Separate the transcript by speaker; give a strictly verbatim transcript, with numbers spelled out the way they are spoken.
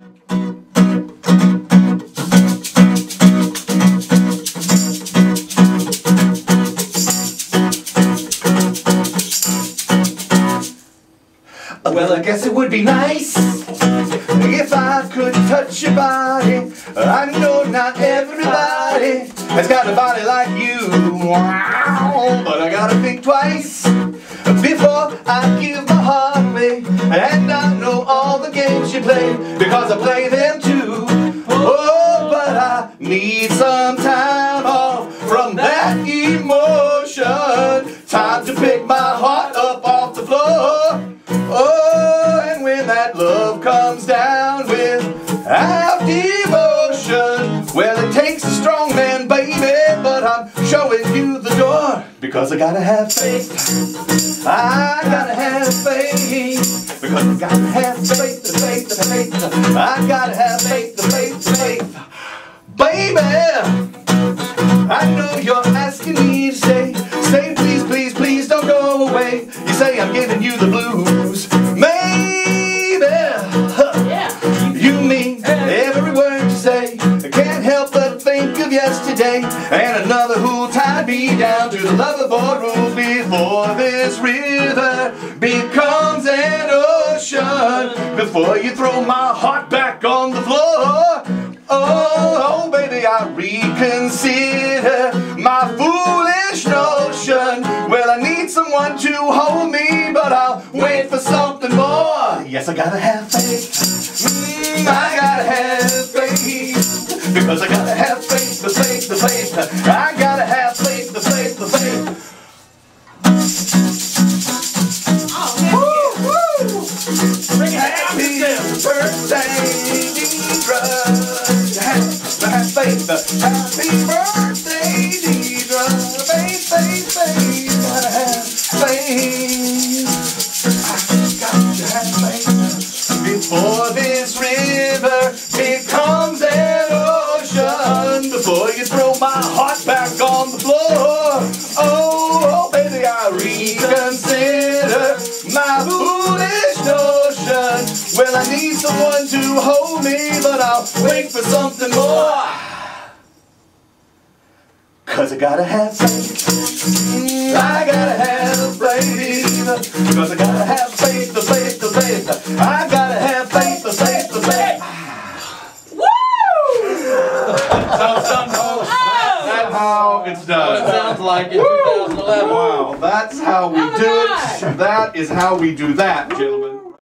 Speaker 1: Well, I guess it would be nice if I could touch your body. I know not everybody has got a body like you. Wow. But I gotta think twice before I give my heart away. And I know all the games you play, because I play them too. Oh, but I need some time off from that emotion. Time to pick my heart up off the floor. Oh, and when that love comes down without devotion, well, it takes a strong man, baby, but I'm showing you the door, because I gotta have faith. I gotta have faith, because I gotta have faith, the faith, the faith. I gotta have faith, the faith, the faith. Baby, I know you're asking me to stay. Say please, please, please don't go away. You say I'm giving you the blues. Maybe huh, yeah. You mean every word you say. I can't help but think of yesterday, and another who'll tie me down to the loverboy rules before this river becomes an ocean. Before you throw my heart back on the floor. Oh, oh, baby, I reconsider my foolish notion. Well, I need someone to hold me, but I'll wait for something more. Yes, I gotta have faith. Mm, I gotta have faith, because I gotta have faith, the faith, the faith. I gotta have faith, the faith, the faith. Woo, woo. Happy birthday, Deidre. Have faith. Happy birthday, Deidre. Faith, faith, faith. Gotta have faith. I got to have faith before this river becomes an ocean. Before you throw my heart back on the floor. Oh, oh baby, I reconsider my foolish notion. Well, I need someone to hold me, but I'll wait for something more. Cause I gotta have faith. Mm, I gotta have faith. Cause I gotta have faith, the faith, the faith. I gotta have faith, the faith, the faith.
Speaker 2: Woo!
Speaker 3: So, some folks, that's how it's done.
Speaker 2: It sounds like in two thousand eleven.
Speaker 3: Wow, that's how we do it. That is how we do that, gentlemen.